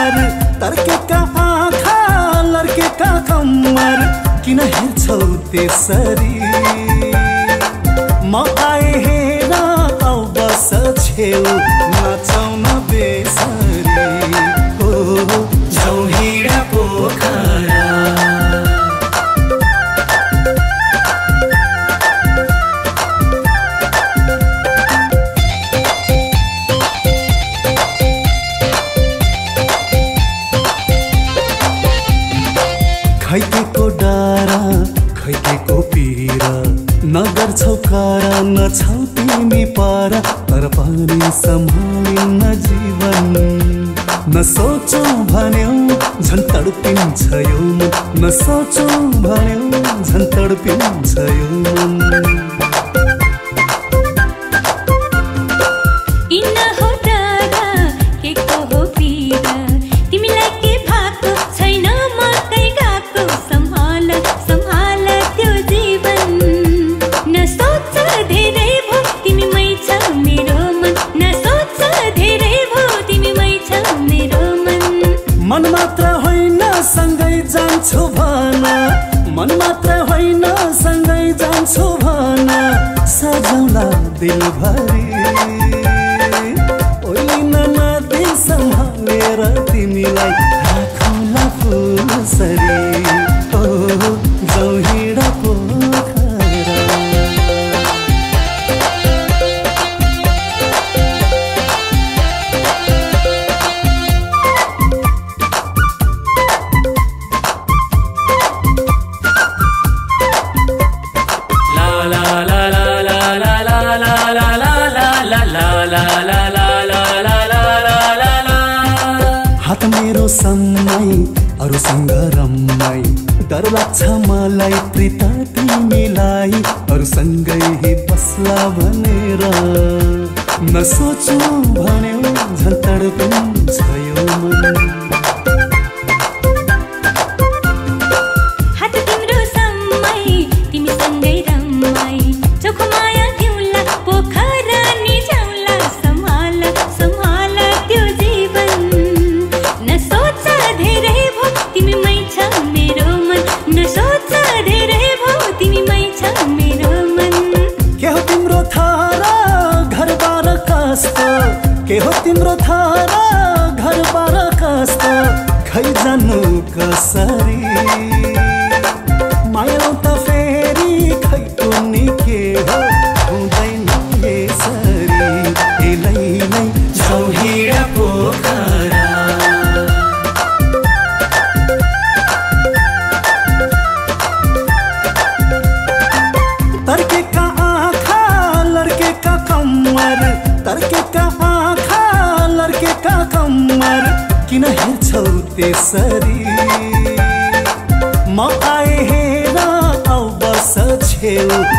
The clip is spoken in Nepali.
कम्मर तर्केका आँखा लड्केका कम्मर किन हेर्छौ त्यसरी म आए हेर आउ बस छेउ नाचौ न बेसरी ओ जाऊ हिँड पोखरा खैकेको डारा खैकेको पीरा नगर्छौ कारा नछौ तिमी पारा तर पनि सम्हालिन्न जीवन नसोचौ भन्यौ झन् तडपिन्छ यो मन नसोचौ भन्यौ झन् तडपिन्छ यो मन मन मात्र होइन सँगै जान्छु भन मन मात्र होइन सँगै जान्छु भन सजाउला दिलभरि ओइलिन नदी सम्हालेर तिमीलाई राखौँला फुलसरी ओ जाऊ हिँड पोखरा हात मेरो सम्मै अरूसँग रम्मै डर लाग्छ मलाई प्रीत तिमीलाई अरूसँगै बस्ला भनेर नसोचौ भन्यौ झन् तडपिन्छ यो मन के हो तिम्रो थारा घरबार कस्तो खै जान्नु कसरी माया त फेरि खै कुन्नी के हो हुँदैन यसरी एलैलै जाऊ हिँड पोखरा तर्केका आँखा लड्केका कम्मर तर्केका आँखा लड्केका कम्मर किन हेर्छौ त्यसरी म आए हेर आउ बस छेउ